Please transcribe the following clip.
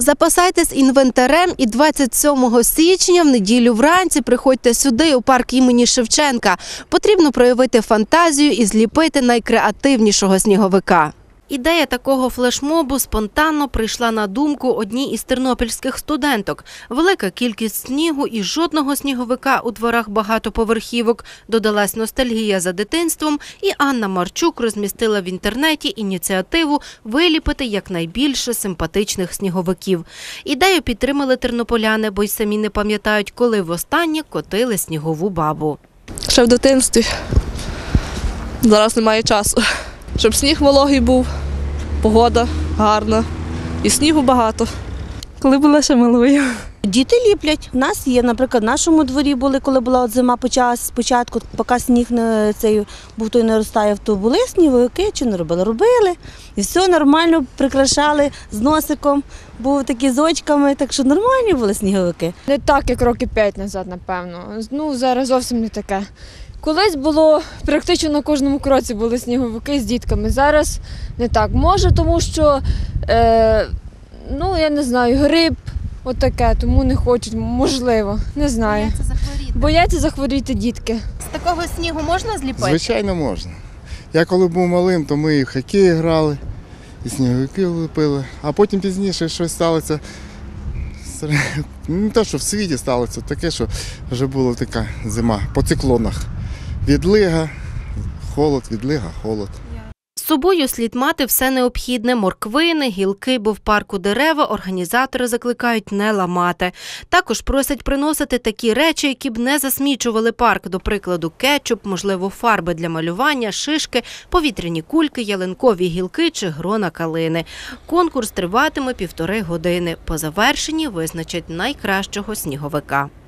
Запасайтесь інвентарем і 27 січня в неділю вранці приходьте сюди, у парк імені Шевченка. Потрібно проявити фантазію і зліпити найкреативнішого сніговика. Ідея такого флешмобу спонтанно прийшла на думку одній із тернопільських студенток. Велика кількість снігу і жодного сніговика у дворах багатоповерхівок. Додалась ностальгія за дитинством, і Анна Марчук розмістила в інтернеті ініціативу виліпити якнайбільше симпатичних сніговиків. Ідею підтримали тернополяни, бо й самі не пам'ятають, коли востаннє котили снігову бабу. Ще в дитинстві. Зараз немає часу. Щоб сніг вологий був, погода гарна і снігу багато. Коли була ще малою. Діти ліплять. У нас є, наприклад, в нашому дворі були, коли була зима спочатку, поки сніг був той не розтаяв, то були сніговики, чи не робили? Робили. І все нормально прикрашали з носиком, був такі з очками, так що нормальні були сніговики. Не так, як років 5 назад, напевно. Зараз зовсім не таке. Колись було, практично на кожному кроці були сніговики з дітками. Зараз не так. Може, тому що, я не знаю, грип, отаке, тому не хочуть, можливо, не знаю. Бояться захворіти. Бояться захворіти дітки. З такого снігу можна зліпити? Звичайно, можна. Я коли був малим, то ми і в хокей грали, і сніговики ліпили, а потім пізніше щось сталося. Не те, що в світі сталося, таке, що вже була така зима по циклонах. Відлига, холод, відлига, холод. З собою слід мати все необхідне – морквини, гілки, бо в парку дерева організатори закликають не ламати. Також просять приносити такі речі, які б не засмічували парк, до прикладу, кетчуп, можливо, фарби для малювання, шишки, повітряні кульки, ялинкові гілки чи грона калини. Конкурс триватиме 1,5 години. По завершенні визначать найкращого сніговика.